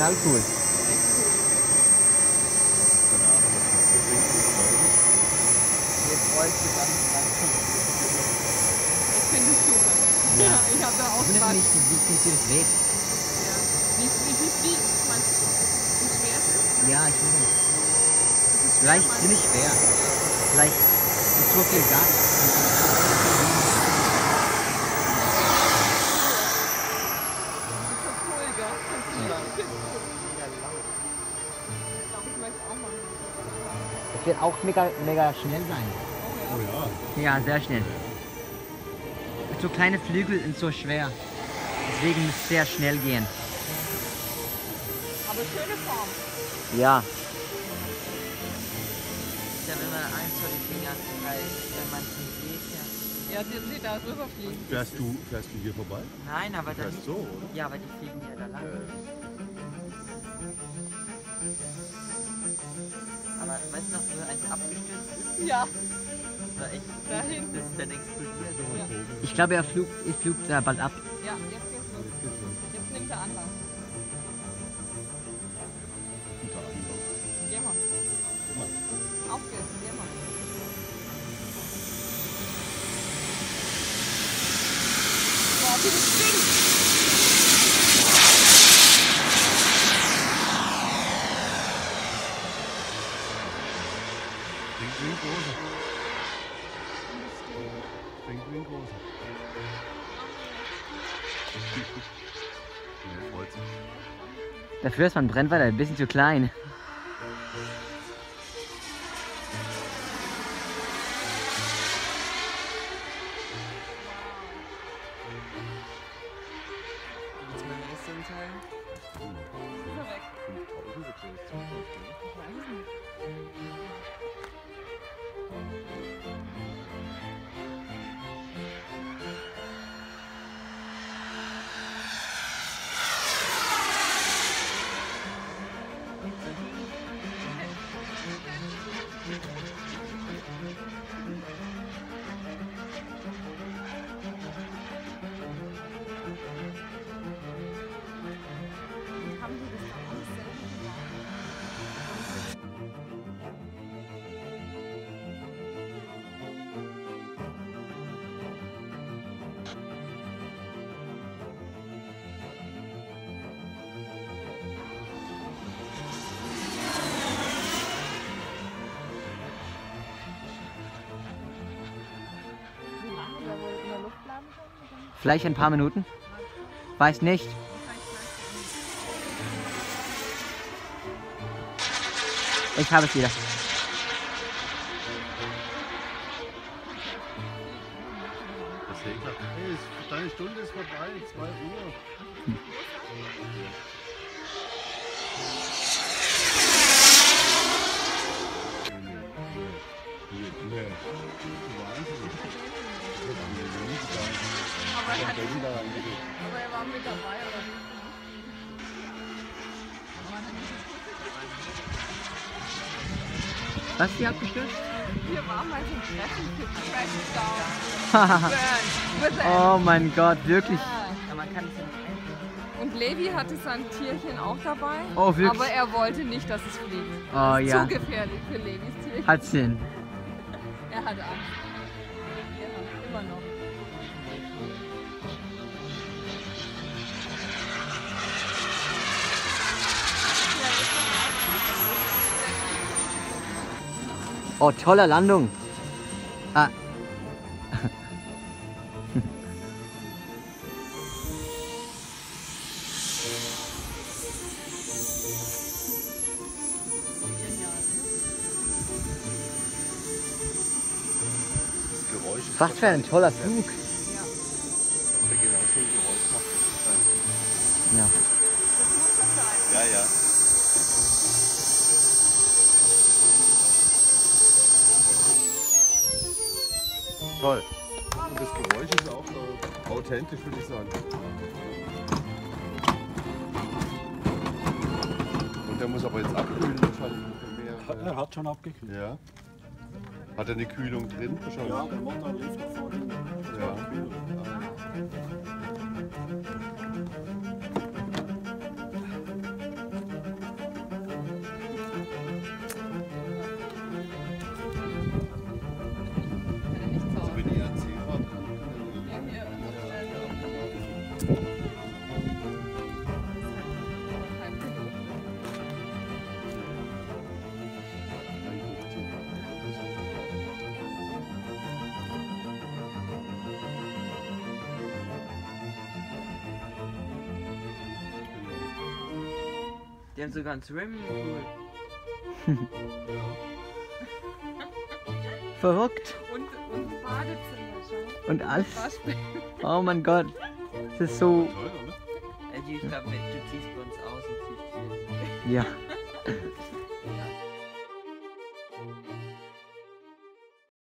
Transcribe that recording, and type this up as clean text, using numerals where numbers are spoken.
total cool. Jetzt rollst du ganz langsam. Ich finde es super. Ja. Ja, ich habe da auch Ich wundere Spaß. mich, wie viel das wiegt. Ja. Wie meinst du? Wie schwer es ist? Ja, ich weiß nicht. Es ist schwer, Vielleicht meinst ziemlich schwer. Vielleicht mit so viel Gas. Das ist schon cool, gell? Kannst du Ja. sagen. Ich finde es cool. Ich glaube, ich möchte auch machen. Es wird auch mega schnell sein. Oh ja. Oh ja. Ja, sehr schnell. So kleine Flügel sind so schwer. Deswegen muss es sehr schnell gehen. Aber schöne Form. Ja. Ja, wenn man eins von den Fingern halt, wenn man es nicht sieht, ja. Ja, die da rüberfliegen. Fährst du hier vorbei? Nein, aber Du dann. fährst so, oder? Ja, aber die fliegen ja da lang. Aber weißt du noch, wo eins abgestürzt ist? Ja, Das war echt. dahin. Das ist dann explodiert. Ja. Ich glaube, er flugt da bald ab. Ja, jetzt geht's los. Jetzt nimmt er Anlauf. Unter anderem. Geh mal. Auf geht's, geh mal. Boah, wie das stinkt! Stinkt wie ein großer. Stinkt wie ein großer. Ja, freut sich. Dafür ist mein Brennweite ein bisschen zu klein. Jetzt mein nächsten Teil. Ist er weg? 5000 wird schon jetzt vorstellen. Ich weiß es nicht. Haben die das dann alles selber gebaut? Wie lange der wohl in der Luft bleiben kann? Vielleicht ein paar Minuten? Weiß nicht. Ich habe es wieder. Das Segler. Hey, deine Stunde ist vorbei. 2 Uhr. Nee. Wahnsinnig. Das hat mir nie getan. Aber Ich er, hab hat, Berlin da reingelegt. aber er war mit dabei, oder wie? Was ist hier abgestürzt? Hier war mal so ein Treffen für Crashdown. Burn. Oh mein Gott, wirklich. Ja. Man kann es ja nicht helfen. Und Levi hatte sein Tierchen auch dabei. Oh, wirklich? Aber er wollte nicht, dass es fliegt. Oh Das ist ja. zu gefährlich für Levis Tierchen. Hat Sinn. Er hatte Angst. Ja, immer noch. Oh, tolle Landung. Ah. Das Geräusch ist Was für ein toller Flug. Der genau so ein Geräusch macht. Ja. Ja, ja. Toll. Und das Geräusch ist auch authentisch, würde ich sagen. Und der muss aber jetzt abkühlen wahrscheinlich ein bisschen mehr. Er hat schon abgekühlt. Ja. Hat er eine Kühlung drin wahrscheinlich? Ja, der Motor lief noch vor dem. Ja. Die haben sogar einen Swimmingpool. Verrückt. Und Badezimmer, schau. Und alles. Waschbecken. Oh mein Gott. Das ist so. Toll, oder? Ich glaube, du ziehst bei uns aus und ziehst hier. Ja.